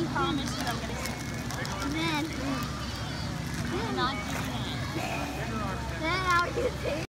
promise you I'm gonna sit. Then I'm not doing it. I'll get it.